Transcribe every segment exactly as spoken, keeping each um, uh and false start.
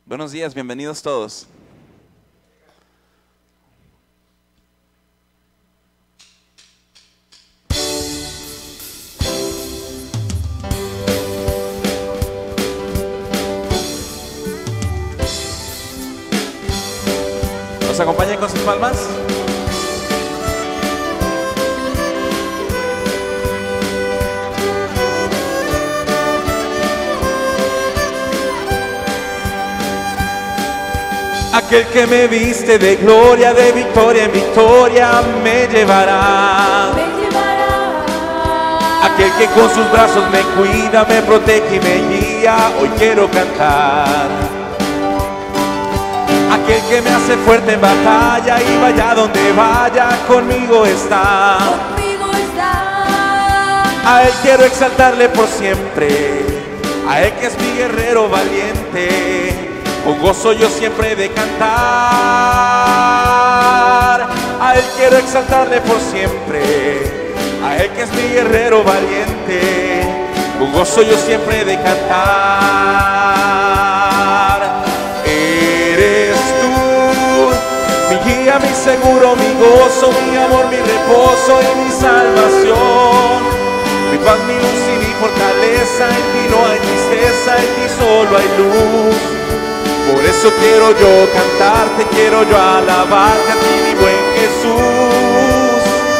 Buenos días, bienvenidos todos. ¿Nos acompañan con sus palmas? Aquel que me viste de gloria, de victoria en victoria, me llevará. Me llevará. Aquel que con sus brazos me cuida, me protege y me guía, hoy quiero cantar. Aquel que me hace fuerte en batalla y vaya donde vaya, conmigo está. Conmigo está. A él quiero exaltarle por siempre, a él que es mi guerrero valiente. Con gozo yo siempre he de cantar. A él quiero exaltarle por siempre, a él que es mi guerrero valiente. Con gozo yo siempre he de cantar. Eres tú, mi guía, mi seguro, mi gozo, mi amor, mi reposo y mi salvación. Mi paz, mi luz y mi fortaleza, en ti no hay tristeza, en ti solo hay luz. Por eso quiero yo cantarte, quiero yo alabarte a ti, mi buen Jesús.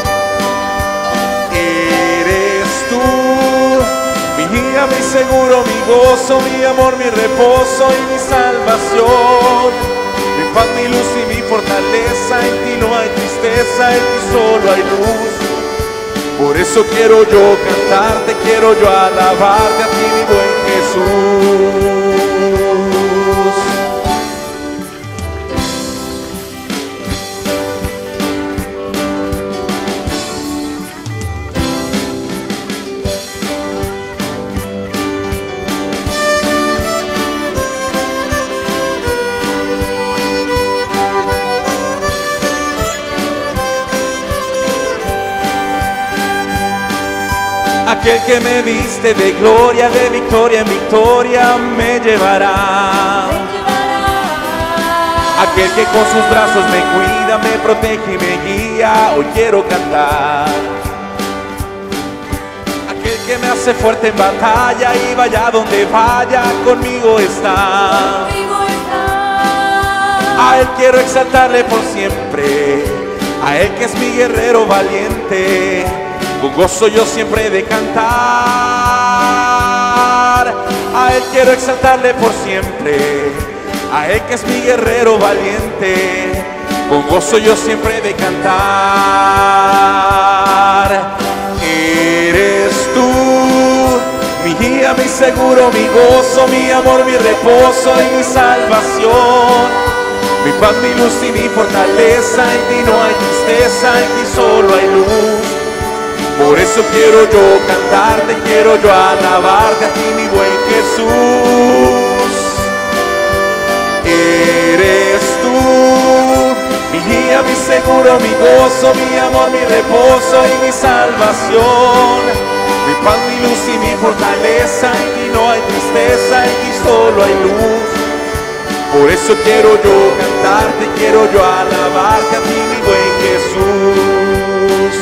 Eres tú, mi guía, mi seguro, mi gozo, mi amor, mi reposo y mi salvación. Mi paz, mi luz y mi fortaleza, en ti no hay tristeza, en ti solo hay luz. Por eso quiero yo cantarte, quiero yo alabarte a ti, mi buen Jesús. Aquel que me viste de gloria, de victoria en victoria, me llevará. Me llevará. Aquel que con sus brazos me cuida, me protege y me guía, hoy quiero cantar. Aquel que me hace fuerte en batalla y vaya donde vaya, conmigo está. Conmigo está. A él quiero exaltarle por siempre, a él que es mi guerrero valiente. Con gozo yo siempre he de cantar. A él quiero exaltarle por siempre, a él que es mi guerrero valiente. Con gozo yo siempre he de cantar. Eres tú, mi guía, mi seguro, mi gozo, mi amor, mi reposo y mi salvación. Mi paz, mi luz y mi fortaleza, en ti no hay tristeza, en ti solo hay luz. Por eso quiero yo cantarte, quiero yo alabarte a ti, mi buen Jesús. Eres tú, mi guía, mi seguro, mi gozo, mi amor, mi reposo y mi salvación. Mi paz, mi luz y mi fortaleza, en ti no hay tristeza, en ti solo hay luz. Por eso quiero yo cantarte, quiero yo alabarte a ti, mi buen Jesús.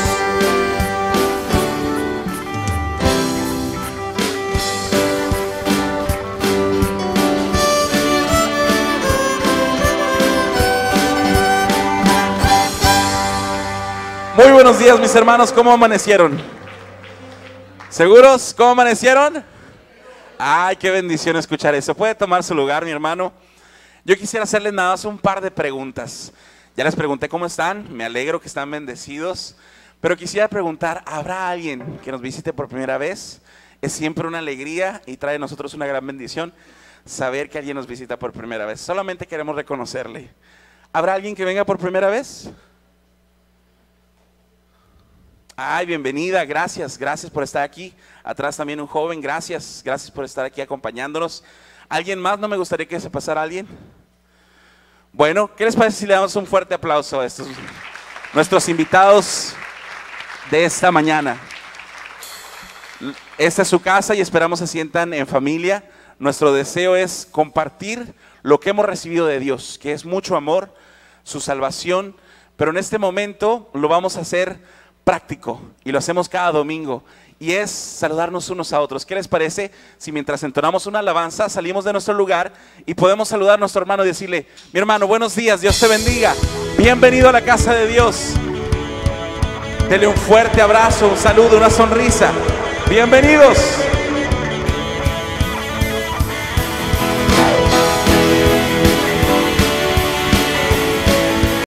Muy buenos días, mis hermanos, ¿cómo amanecieron? ¿Seguros? ¿Cómo amanecieron? Ay, qué bendición escuchar eso. Puede tomar su lugar, mi hermano. Yo quisiera hacerles nada más un par de preguntas. Ya les pregunté cómo están, me alegro que están bendecidos, pero quisiera preguntar, ¿habrá alguien que nos visite por primera vez? Es siempre una alegría y trae a nosotros una gran bendición saber que alguien nos visita por primera vez. Solamente queremos reconocerle. ¿Habrá alguien que venga por primera vez? Ay, bienvenida, gracias, gracias por estar aquí. Atrás también un joven, gracias, gracias por estar aquí acompañándonos. ¿Alguien más? ¿No me gustaría que se pasara alguien? Bueno, ¿qué les parece si le damos un fuerte aplauso a estos nuestros invitados de esta mañana? Esta es su casa y esperamos se sientan en familia. nuestro deseo es compartir lo que hemos recibido de Dios, que es mucho amor, su salvación, pero en este momento lo vamos a hacer práctico y lo hacemos cada domingo. Y es saludarnos unos a otros. ¿Qué les parece si mientras entonamos una alabanza salimos de nuestro lugar y podemos saludar a nuestro hermano y decirle: mi hermano, buenos días, Dios te bendiga, bienvenido a la casa de Dios? Dele un fuerte abrazo, un saludo, una sonrisa. Bienvenidos.